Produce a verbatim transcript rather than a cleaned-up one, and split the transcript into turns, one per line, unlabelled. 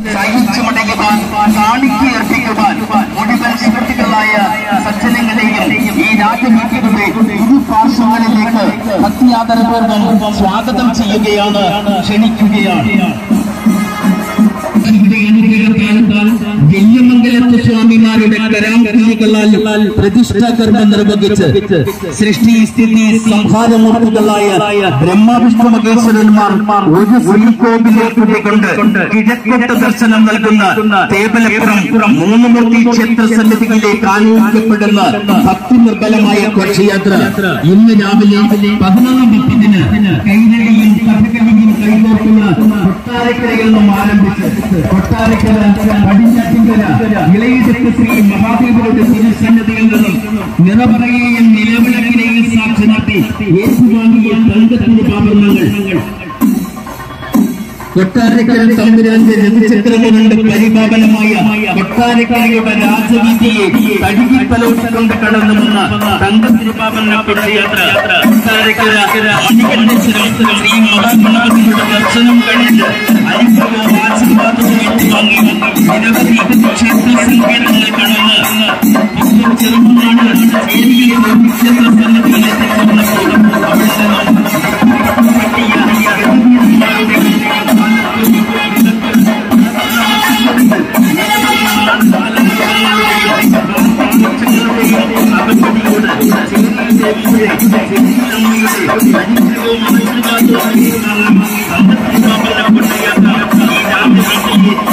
സഹിച്ചു മടങ്ങുവാൻ കാണിക്കയർപ്പിക്കുവാൻ മുഴുവൻ സുഹൃത്തുക്കളായ സജ്ജനങ്ങളെയും ഈ രാജനീതിയുടെ ഇരു പാർശ്വങ്ങളിലേക്ക് ഭക്തിയാദരപൂർവ്വം സ്വാഗതം ചെയ്യുകയാണ്, ക്ഷണിക്കുകയാണ്. വെല്യമംഗലത്ത് സ്വാമിമാരുടെ കരാംകൃതികളാൽ പ്രതിഷ്ഠാകർമ്മം നിർവഹിച്ച് സൃഷ്ടി സ്ഥിതി സംഹാരമൂർത്തികളായ ബ്രഹ്മവിഷ്ണു മഹേശ്വരന്മാർ ഒരു ശ്രീകോവിലേക്ക് കൊണ്ട് കിഴക്കോട്ട് ദർശനം നൽകുന്ന തേവലപ്പുറം മൂന്നുമൂർത്തി ക്ഷേത്ര സന്നിധിയിലേക്ക് ആയോജിക്കപ്പെടുന്ന ഭക്തി നിർബലമായ ഘോഷയാത്ര ഇന്ന് രാവിലെ പതിനൊന്ന് മുപ്പതിന് കൈരളിയും കഥകളിയും കൈകോർക്കുന്ന കൊട്ടാരക്കരയിൽ നിന്നും ആരംഭിച്ച് കൊട്ടാരക്കര പടിഞ്ഞാറ്റിൻകര ഇളയടത്ത് ശ്രീ മഹാദേവരുടെ തിരുസന്നിധിയിൽ നിന്നും നിറപറയെയും നിലവിളക്കിനെയും സാക്ഷി നിർത്തി ഏറ്റുവാങ്ങിയ തങ്കത്തിന്റെ പാപങ്ങൾ കൊട്ടാരക്കര തമ്പുരാന്റെ രഥചക്രങ്ങളുണ്ട് പരിപാലനമായ കൊട്ടാരക്കരയുടെ രാജവീതിയെ കഴുകി തലോട്ടിക്കൊണ്ട് കടന്നു വന്ന തങ്കത്തിരുപാപന ഘോഷയാത്ര കൊട്ടാരക്കര ശ്രീ മഹാഗണപതിയുടെ ദർശനം കഴിഞ്ഞ് അനുഗ്രഹവും ആശീർവാദവും ഏറ്റുവാങ്ങി നിരവധി ക്ഷേത്ര സങ്കേതങ്ങൾ കടന്ന് ചെറുപ്പമാണ് ചേരിയിലെ ക്ഷേത്ര സന്നിധിയിലെത്തി ചേർന്നപ്പോൾ അവിടെ